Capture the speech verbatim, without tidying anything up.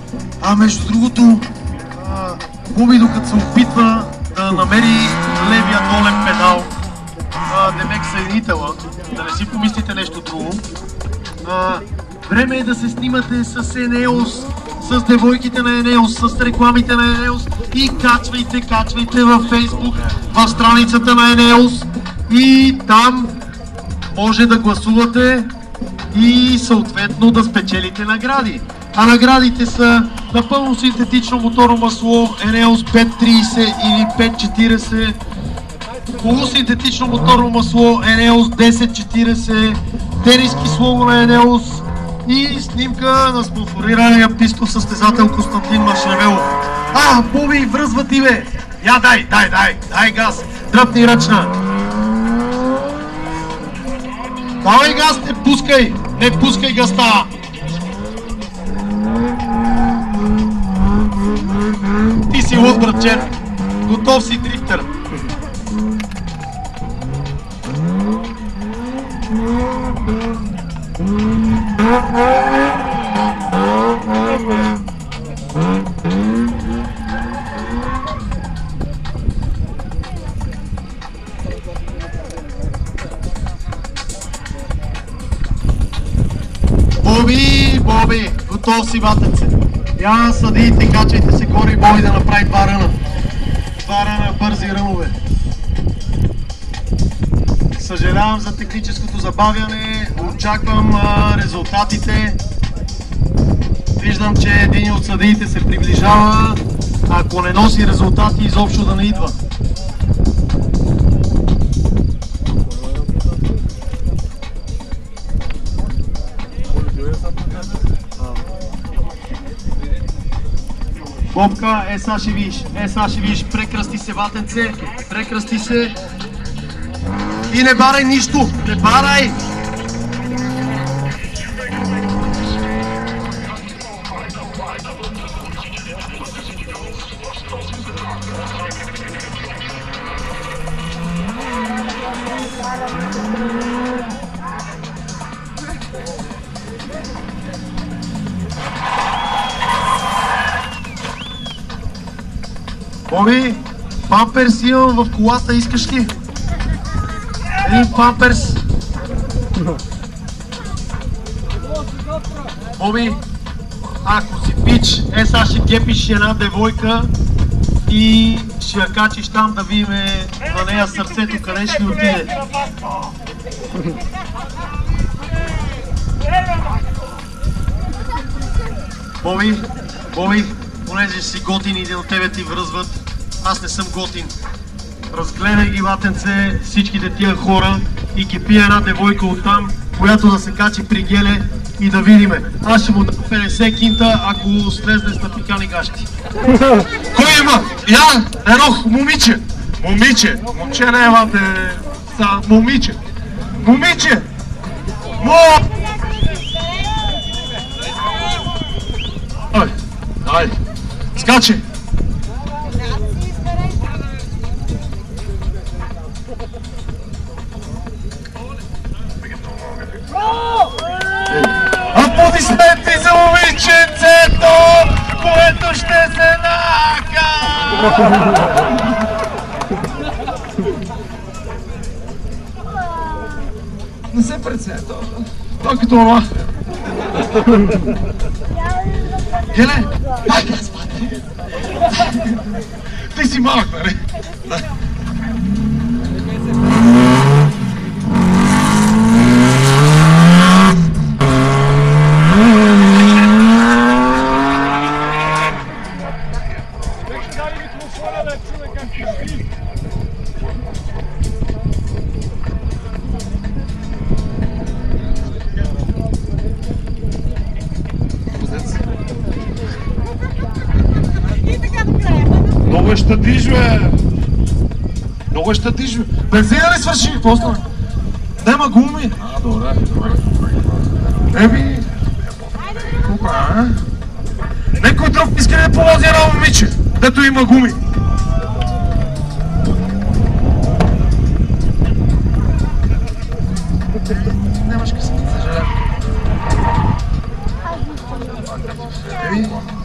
А между другото, Боби, докато се опитва да намери левия долен педал, а, демек съединителя, да не си помислите нещо друго, а, време е да се снимате с Енеос, с девойките на Енеос, с рекламите на Енеос и качвайте, качвайте във Фейсбук, в страницата на Енеос и там може да гласувате и съответно да спечелите награди. А наградите са напълно синтетично моторно масло Енеос пет трийсет или пет четирийсет, полусинтетично моторно масло Енеос десет четирийсет, тениски с лого на Енеос и снимка на спонсорирания пистов състезател Константин Машневелов. А, Боби, връзва ти, бе! Я дай, дай, дай, дай газ! Дръпни ръчна! Давай газ, не пускай! Не пускай газта! Ти си луд, братче! Готов си, дрифтер! Боби, Боби, готов си, батенце. Я съдиите, качайте се горе и Боби да направи два ръна. Два ръна, бързи рънове. Съжалявам за техническото забавяне, очаквам а, резултатите. Виждам, че един от съдиите се приближава. Ако не носи резултати, изобщо да не идва. Бобка, е са ще виж, е са ще виж, прекръсти се, ватенце, прекръсти се и не барай нищо, не барай! Боби, памперс имам в колата, искаш ли? Един памперс. Боби, ако си пич, е сега ще гепиш една девойка и ще я качиш там да видим на нея сърцето, къде ще ни отиде. Боби, Боби, понеже си готин и един от тебе ти връзват, аз не съм готин. Разгледай ги, ватенце, всичките тия хора и ги пия една девойка оттам, която да се качи при Геле и да видиме. Аз ще му дам петдесет кинта, ако слезне с напикани гащи. Кой има? Я, едно момиче. Момиче. Момче не е, вате. Момиче. Момиче. Мо! Ай, ай. Скачи! Аплодисменти за момиченцето, което ще се нака! Не се преценя, то като това. Геле, айде да спате. Ти си малък, нали? Много е щадиш, бе! Много е щадиш, бе! Бензина ли свърши? Какво стане? Нема гуми! А, добре, добре. Еби... Купа, а? Некой друг иска да повози едно момиче, дето има гуми. Нямаш къса, съжалявам. Еби...